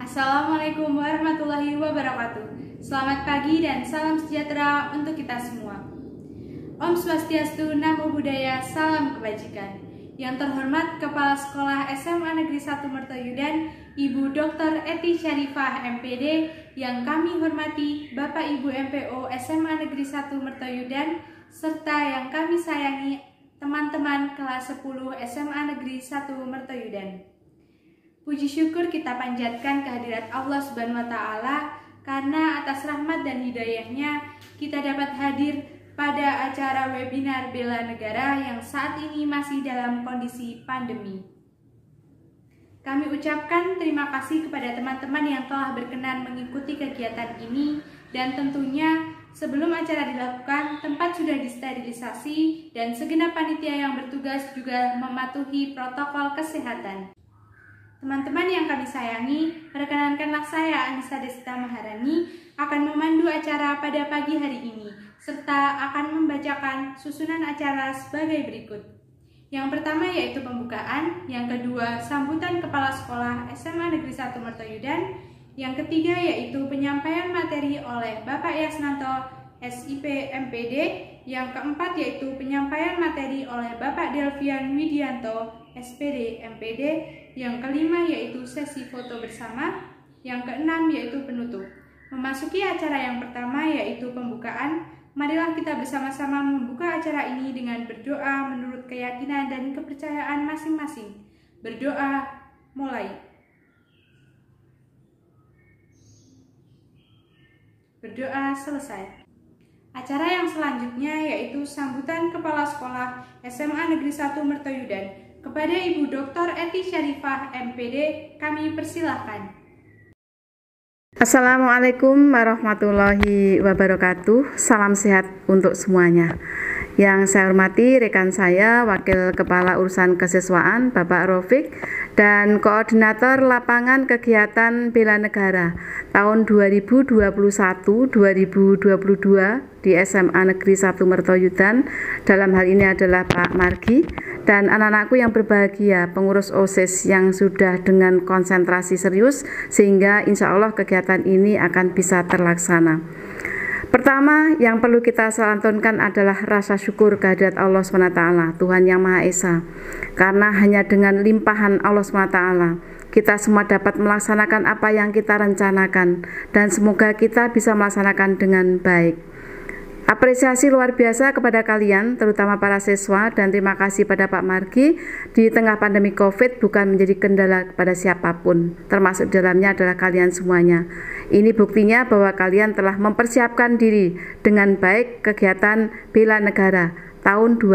Assalamualaikum warahmatullahi wabarakatuh. Selamat pagi dan salam sejahtera untuk kita semua. Om Swastiastu, Namo Buddhaya, salam kebajikan. Yang terhormat Kepala Sekolah SMA Negeri 1 Mertoyudan, Ibu Dr. Eti Syarifah MPD, yang kami hormati Bapak Ibu MPO SMA Negeri 1 Mertoyudan, serta yang kami sayangi teman-teman kelas 10 SMA Negeri 1 Mertoyudan. Puji syukur kita panjatkan kehadirat Allah Subhanahu wa Ta'ala, karena atas rahmat dan hidayahnya kita dapat hadir pada acara webinar Bela Negara yang saat ini masih dalam kondisi pandemi. Kami ucapkan terima kasih kepada teman-teman yang telah berkenan mengikuti kegiatan ini, dan tentunya sebelum acara dilakukan, tempat sudah disterilisasi dan segenap panitia yang bertugas juga mematuhi protokol kesehatan. Teman-teman yang kami sayangi, perkenankanlah saya Anissa Desita Maharani akan memandu acara pada pagi hari ini, serta akan membacakan susunan acara sebagai berikut. Yang pertama yaitu pembukaan, yang kedua sambutan Kepala Sekolah SMA Negeri 1 Mertoyudan, yang ketiga yaitu penyampaian materi oleh Bapak Yasnanto SIP MPD, yang keempat yaitu penyampaian materi oleh Bapak Delvian Widianto SPD MPD, yang kelima yaitu sesi foto bersama, yang keenam yaitu penutup. Memasuki acara yang pertama yaitu pembukaan, marilah kita bersama-sama membuka acara ini dengan berdoa menurut keyakinan dan kepercayaan masing-masing. Berdoa, mulai. Berdoa selesai. Acara yang selanjutnya yaitu sambutan Kepala Sekolah SMA Negeri 1 Mertoyudan. Kepada Ibu Dr. Eti Syarifah MPD, kami persilahkan. Assalamualaikum warahmatullahi wabarakatuh. Salam sehat untuk semuanya. Yang saya hormati rekan saya, Wakil Kepala Urusan Kesiswaan Bapak Rofik, dan Koordinator Lapangan Kegiatan Bela Negara tahun 2021-2022 di SMA Negeri 1 Mertoyudan. Dalam hal ini adalah Pak Margi dan anak-anakku yang berbahagia, pengurus OSIS yang sudah dengan konsentrasi serius sehingga insya Allah kegiatan ini akan bisa terlaksana. Pertama, yang perlu kita santunkan adalah rasa syukur kehadirat Allah SWT, Tuhan Yang Maha Esa. Karena hanya dengan limpahan Allah SWT, kita semua dapat melaksanakan apa yang kita rencanakan, dan semoga kita bisa melaksanakan dengan baik. Apresiasi luar biasa kepada kalian, terutama para siswa, dan terima kasih pada Pak Margi. Di tengah pandemi COVID bukan menjadi kendala kepada siapapun, termasuk dalamnya adalah kalian semuanya. Ini buktinya bahwa kalian telah mempersiapkan diri dengan baik kegiatan Bela Negara tahun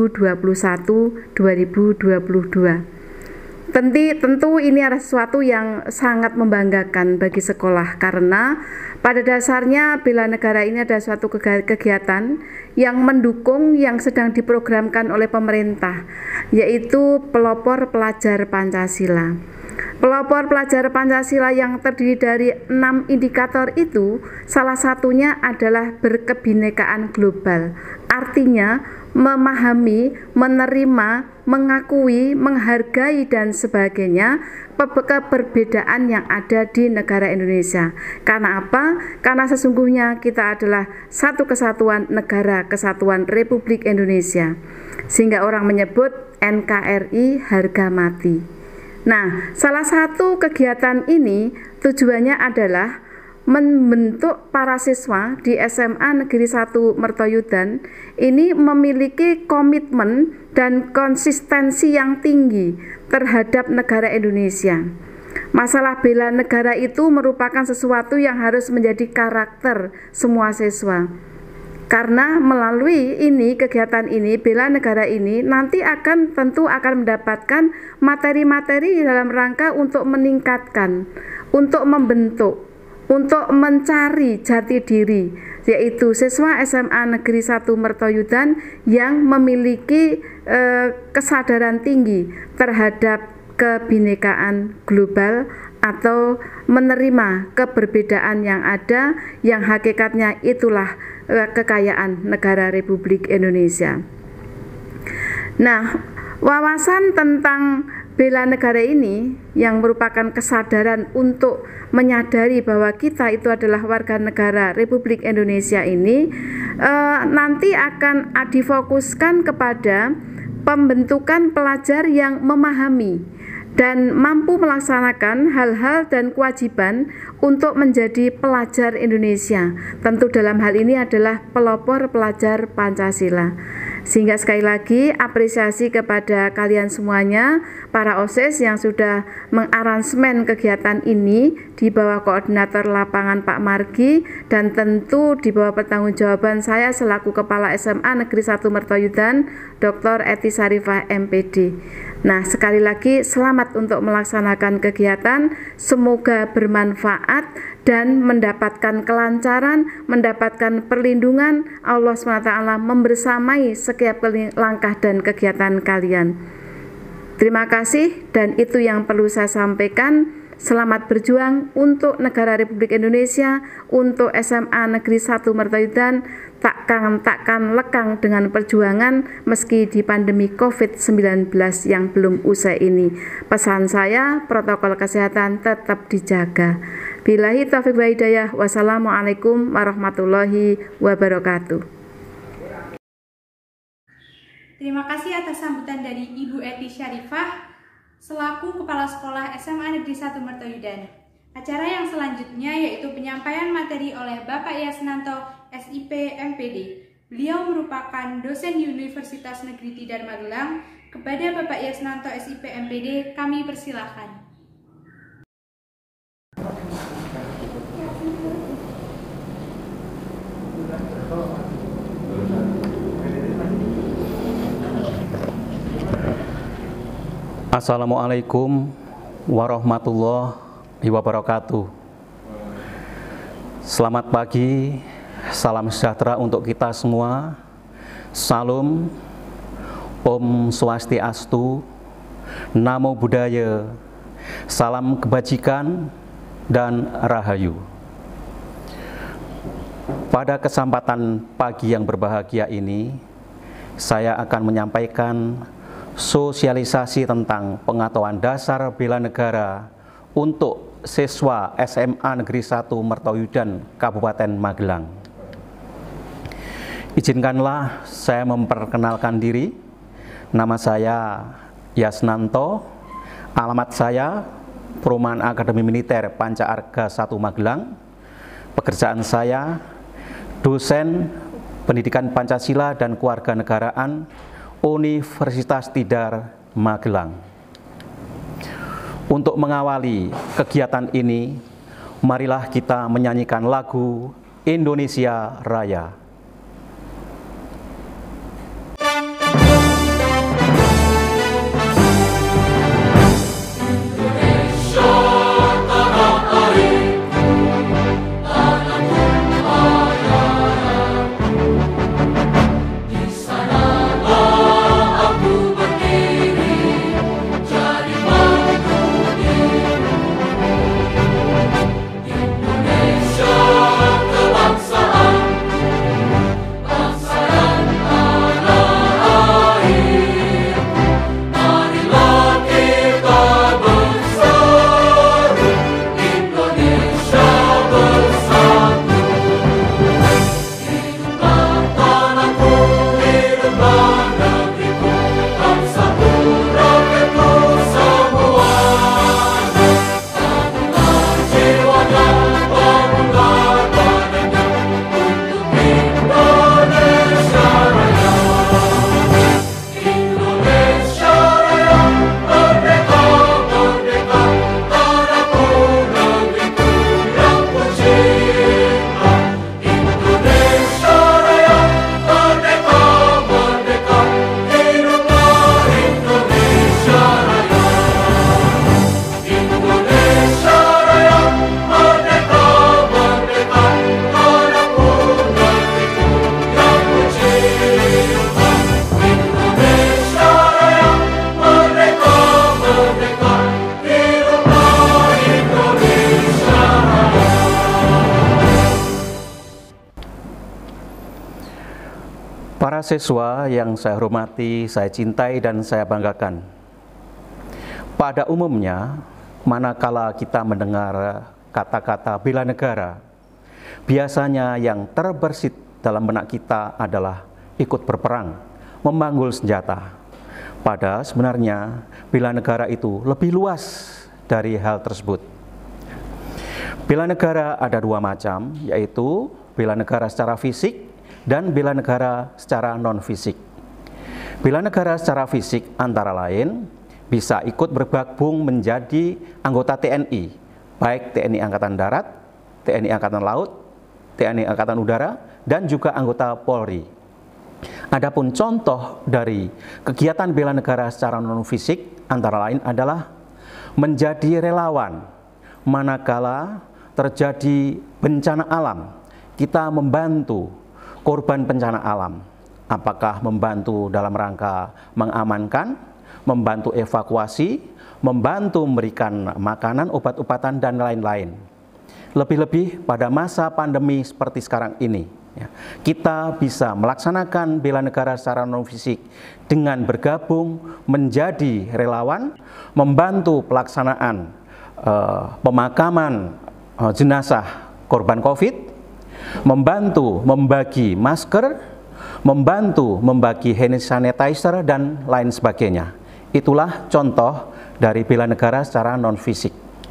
2021-2022. Tentu ini adalah sesuatu yang sangat membanggakan bagi sekolah, karena pada dasarnya Bela Negara ini adalah suatu kegiatan yang mendukung yang sedang diprogramkan oleh pemerintah, yaitu pelopor pelajar Pancasila. Pelopor pelajar Pancasila yang terdiri dari 6 indikator itu, salah satunya adalah berkebinekaan global. Artinya memahami, menerima, mengakui, menghargai dan sebagainya keberbedaan yang ada di negara Indonesia. Karena apa? Karena sesungguhnya kita adalah satu kesatuan negara, kesatuan Republik Indonesia. Sehingga orang menyebut NKRI harga mati. Nah, salah satu kegiatan ini tujuannya adalah membentuk para siswa di SMA Negeri 1 Mertoyudan ini memiliki komitmen dan konsistensi yang tinggi terhadap negara Indonesia. Masalah bela negara itu merupakan sesuatu yang harus menjadi karakter semua siswa. Karena melalui ini, kegiatan ini, bela negara ini nanti tentu akan mendapatkan materi-materi dalam rangka untuk meningkatkan, untuk membentuk, untuk mencari jati diri, yaitu siswa SMA Negeri 1 Mertoyudan yang memiliki kesadaran tinggi terhadap kebinekaan global atau menerima keberbedaan yang ada, yang hakikatnya itulah kekayaan negara Republik Indonesia. Nah, wawasan tentang bela negara ini yang merupakan kesadaran untuk menyadari bahwa kita itu adalah warga negara Republik Indonesia ini nanti akan difokuskan kepada pembentukan pelajar yang memahami dan mampu melaksanakan hal-hal dan kewajiban untuk menjadi pelajar Indonesia. Tentu dalam hal ini adalah pelopor pelajar Pancasila. Sehingga sekali lagi apresiasi kepada kalian semuanya, para OSIS yang sudah mengaransemen kegiatan ini di bawah koordinator lapangan Pak Margi, dan tentu di bawah pertanggungjawaban saya selaku Kepala SMA Negeri 1 Mertoyudan, Dr. Eti Sarifah MPD. Nah, sekali lagi selamat untuk melaksanakan kegiatan, semoga bermanfaat dan mendapatkan kelancaran, mendapatkan perlindungan Allah SWT membersamai setiap langkah dan kegiatan kalian. Terima kasih, dan itu yang perlu saya sampaikan. Selamat berjuang untuk negara Republik Indonesia, untuk SMA Negeri 1 Mertoyudan, takkan lekang dengan perjuangan meski di pandemi COVID-19 yang belum usai ini. Pesan saya, protokol kesehatan tetap dijaga. Billahi taufiq wa hidayah. Wassalamualaikum warahmatullahi wabarakatuh. Terima kasih atas sambutan dari Ibu Eti Sarifah selaku Kepala Sekolah SMA Negeri 1 Mertoyudan. Acara yang selanjutnya yaitu penyampaian materi oleh Bapak Yasnanto, SIP MPD. Beliau merupakan dosen di Universitas Negeri Tidar Magelang. Kepada Bapak Yasnanto, SIP MPD, kami persilahkan. Assalamualaikum warahmatullahi wabarakatuh. Selamat pagi, salam sejahtera untuk kita semua. Salam, Om Swastiastu, Namo Buddhaya, salam kebajikan dan rahayu. Pada kesempatan pagi yang berbahagia ini, saya akan menyampaikan sosialisasi tentang pengetahuan dasar bela negara untuk siswa SMA Negeri 1 Mertoyudan Kabupaten Magelang. Izinkanlah saya memperkenalkan diri. Nama saya Yasnanto, alamat saya Perumahan Akademi Militer Panca Arga 1 Magelang. Pekerjaan saya dosen Pendidikan Pancasila dan Kewarganegaraan Universitas Tidar Magelang. Untuk mengawali kegiatan ini, marilah kita menyanyikan lagu Indonesia Raya. Para siswa yang saya hormati, saya cintai dan saya banggakan. Pada umumnya, manakala kita mendengar kata-kata bela negara, biasanya yang terbersit dalam benak kita adalah ikut berperang, memanggul senjata. Padahal sebenarnya bela negara itu lebih luas dari hal tersebut. Bela negara ada dua macam, yaitu bela negara secara fisik dan bela negara secara non-fisik. Bela negara secara fisik antara lain bisa ikut bergabung menjadi anggota TNI, baik TNI Angkatan Darat, TNI Angkatan Laut, TNI Angkatan Udara, dan juga anggota Polri. Adapun contoh dari kegiatan bela negara secara non-fisik antara lain adalah menjadi relawan. Manakala terjadi bencana alam, kita membantu korban bencana alam. Apakah membantu dalam rangka mengamankan, membantu evakuasi, membantu memberikan makanan, obat-obatan, dan lain-lain. Lebih-lebih pada masa pandemi seperti sekarang ini, kita bisa melaksanakan bela negara secara non-fisik dengan bergabung menjadi relawan, membantu pelaksanaan pemakaman jenazah korban COVID, membantu membagi masker, membantu membagi hand sanitizer, dan lain sebagainya. Itulah contoh dari bela negara secara non-fisik.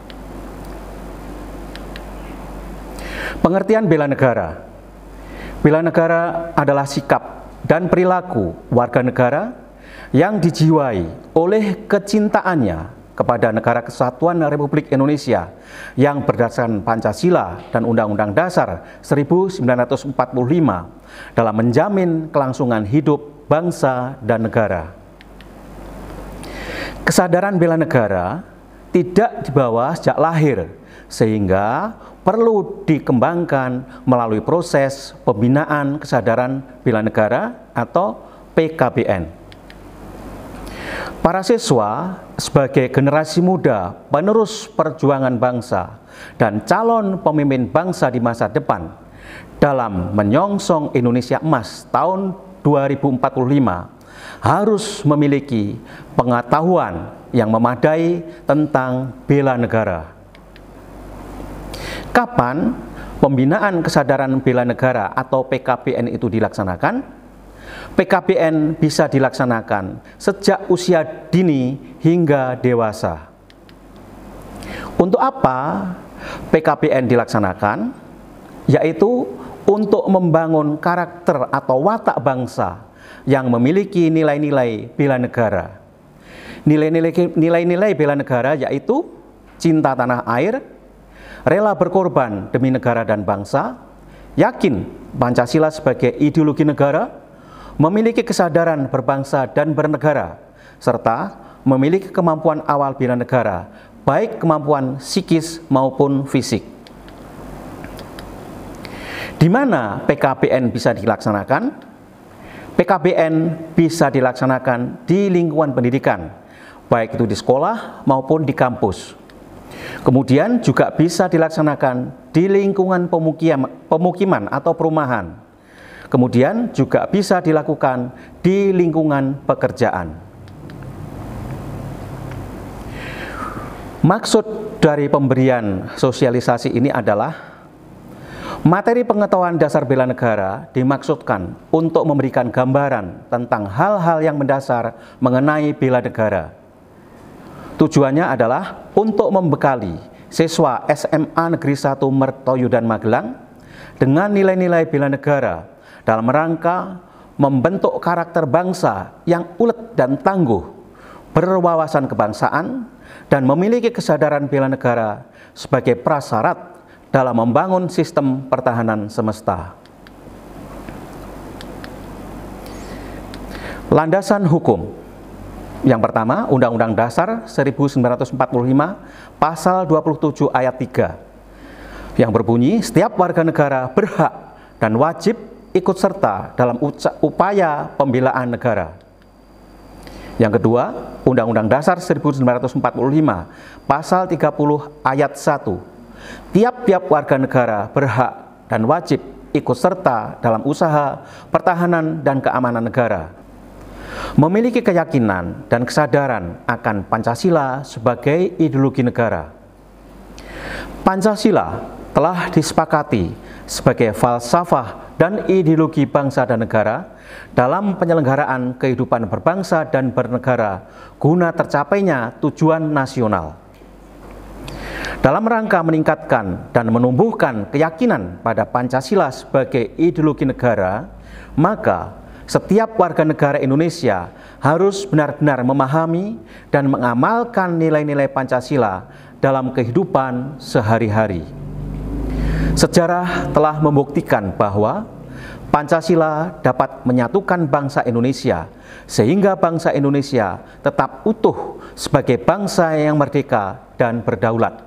Pengertian bela negara. Bela negara adalah sikap dan perilaku warga negara yang dijiwai oleh kecintaannya kepada Negara Kesatuan Republik Indonesia yang berdasarkan Pancasila dan Undang-Undang Dasar 1945 dalam menjamin kelangsungan hidup bangsa dan negara. Kesadaran bela negara tidak dibawa sejak lahir, sehingga perlu dikembangkan melalui proses pembinaan kesadaran bela negara atau PKBN. Para siswa sebagai generasi muda penerus perjuangan bangsa dan calon pemimpin bangsa di masa depan dalam menyongsong Indonesia Emas tahun 2045 harus memiliki pengetahuan yang memadai tentang bela negara. Kapan pembinaan kesadaran bela negara atau PKBN itu dilaksanakan? PKBN bisa dilaksanakan sejak usia dini hingga dewasa. Untuk apa PKBN dilaksanakan? Yaitu untuk membangun karakter atau watak bangsa yang memiliki nilai-nilai bela negara. Nilai-nilai bela negara yaitu cinta tanah air, rela berkorban demi negara dan bangsa, yakin Pancasila sebagai ideologi negara, memiliki kesadaran berbangsa dan bernegara, serta memiliki kemampuan awal bela negara, baik kemampuan psikis maupun fisik. Di mana PKBN bisa dilaksanakan? PKBN bisa dilaksanakan di lingkungan pendidikan, baik itu di sekolah maupun di kampus. Kemudian juga bisa dilaksanakan di lingkungan pemukiman atau perumahan. Kemudian juga bisa dilakukan di lingkungan pekerjaan. Maksud dari pemberian sosialisasi ini adalah materi pengetahuan dasar bela negara dimaksudkan untuk memberikan gambaran tentang hal-hal yang mendasar mengenai bela negara. Tujuannya adalah untuk membekali siswa SMA Negeri 1 Mertoyudan Magelang dengan nilai-nilai bela negara dalam rangka membentuk karakter bangsa yang ulet dan tangguh, berwawasan kebangsaan, dan memiliki kesadaran bela negara sebagai prasyarat dalam membangun sistem pertahanan semesta. Landasan hukum. Yang pertama, Undang-Undang Dasar 1945 Pasal 27 Ayat 3 yang berbunyi, setiap warga negara berhak dan wajib ikut serta dalam upaya pembelaan negara. Yang kedua, Undang-Undang Dasar 1945 Pasal 30 Ayat 1, tiap-tiap warga negara berhak dan wajib ikut serta dalam usaha pertahanan dan keamanan negara. memiliki keyakinan dan kesadaran akan Pancasila sebagai ideologi negara. Pancasila telah disepakati sebagai falsafah dan ideologi bangsa dan negara dalam penyelenggaraan kehidupan berbangsa dan bernegara guna tercapainya tujuan nasional. Dalam rangka meningkatkan dan menumbuhkan keyakinan pada Pancasila sebagai ideologi negara, maka setiap warga negara Indonesia harus benar-benar memahami dan mengamalkan nilai-nilai Pancasila dalam kehidupan sehari-hari. Sejarah telah membuktikan bahwa Pancasila dapat menyatukan bangsa Indonesia sehingga bangsa Indonesia tetap utuh sebagai bangsa yang merdeka dan berdaulat.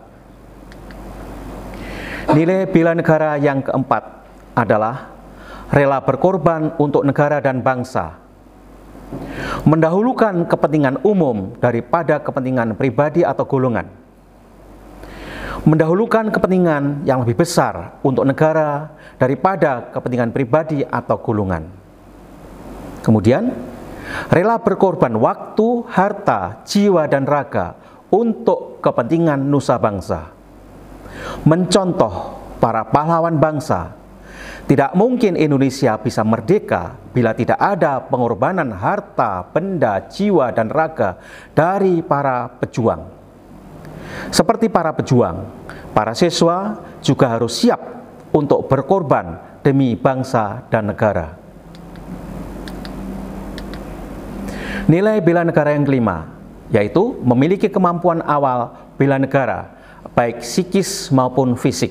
Nilai bela negara yang keempat adalah rela berkorban untuk negara dan bangsa. Mendahulukan kepentingan umum daripada kepentingan pribadi atau golongan. Mendahulukan kepentingan yang lebih besar untuk negara daripada kepentingan pribadi atau golongan. Kemudian, rela berkorban waktu, harta, jiwa, dan raga untuk kepentingan nusa bangsa. Mencontoh para pahlawan bangsa, tidak mungkin Indonesia bisa merdeka bila tidak ada pengorbanan harta, benda, jiwa, dan raga dari para pejuang. Seperti para pejuang, para siswa juga harus siap untuk berkorban demi bangsa dan negara. Nilai bela negara yang kelima, yaitu memiliki kemampuan awal bela negara, baik psikis maupun fisik.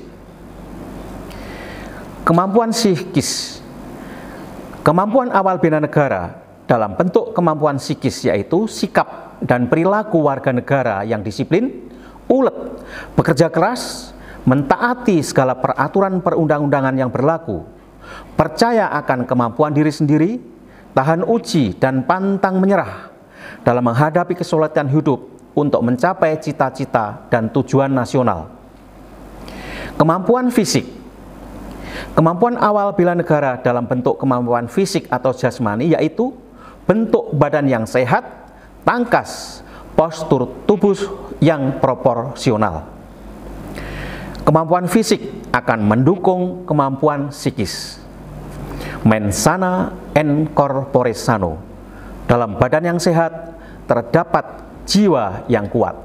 Kemampuan psikis. Kemampuan awal bela negara dalam bentuk kemampuan psikis yaitu sikap dan perilaku warga negara yang disiplin, ulet, bekerja keras, mentaati segala peraturan perundang-undangan yang berlaku, percaya akan kemampuan diri sendiri, tahan uji dan pantang menyerah dalam menghadapi kesulitan hidup untuk mencapai cita-cita dan tujuan nasional. Kemampuan fisik. Kemampuan awal bela negara dalam bentuk kemampuan fisik atau jasmani yaitu bentuk badan yang sehat, tangkas, postur tubuh yang proporsional. Kemampuan fisik akan mendukung kemampuan psikis. Mens sana in corpore sano. Dalam badan yang sehat terdapat jiwa yang kuat.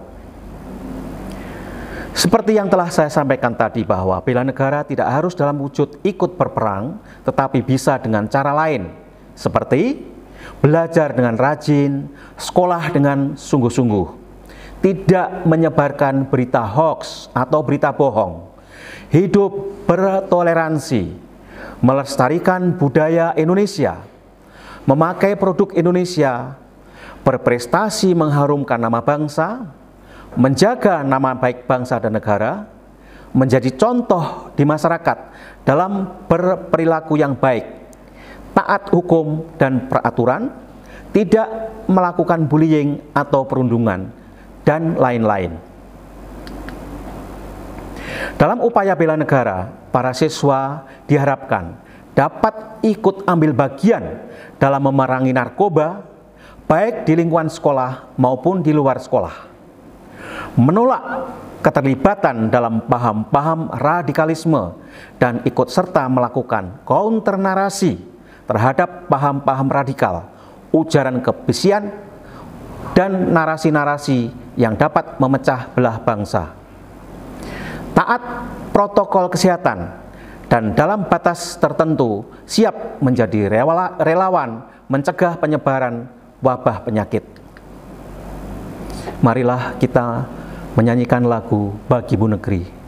Seperti yang telah saya sampaikan tadi bahwa bela negara tidak harus dalam wujud ikut berperang, tetapi bisa dengan cara lain, seperti belajar dengan rajin, sekolah dengan sungguh-sungguh, tidak menyebarkan berita hoax atau berita bohong, hidup bertoleransi, melestarikan budaya Indonesia, memakai produk Indonesia, berprestasi mengharumkan nama bangsa, menjaga nama baik bangsa dan negara, menjadi contoh di masyarakat dalam berperilaku yang baik, taat hukum dan peraturan, tidak melakukan bullying atau perundungan, dan lain-lain. Dalam upaya bela negara, para siswa diharapkan dapat ikut ambil bagian dalam memerangi narkoba, baik di lingkungan sekolah maupun di luar sekolah. Menolak keterlibatan dalam paham-paham radikalisme dan ikut serta melakukan counter narasi terhadap paham-paham radikal, ujaran kebencian, dan narasi-narasi yang dapat memecah belah bangsa. Taat protokol kesehatan dan dalam batas tertentu siap menjadi relawan mencegah penyebaran wabah penyakit. Marilah kita menyanyikan lagu Bagi Bu Negeri.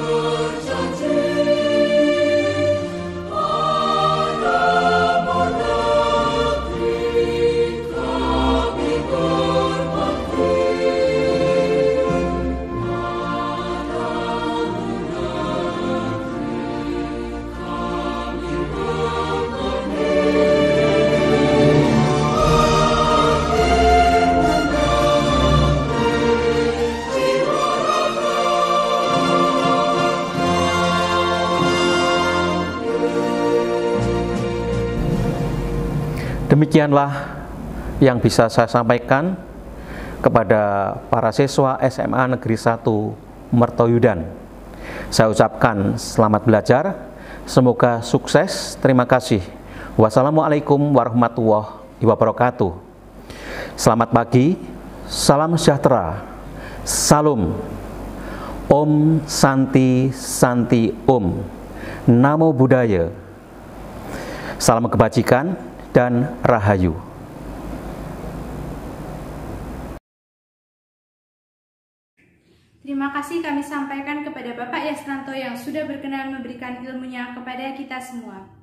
Pada Demikianlah yang bisa saya sampaikan kepada para siswa SMA Negeri 1 Mertoyudan. Saya ucapkan selamat belajar, semoga sukses. Terima kasih. Wassalamualaikum warahmatullahi wabarakatuh. Selamat pagi, salam sejahtera, salam, Om Santi Santi Om, Namo Buddhaya, salam kebajikan dan rahayu. Terima kasih kami sampaikan kepada Bapak Yasnanto yang sudah berkenan memberikan ilmunya kepada kita semua.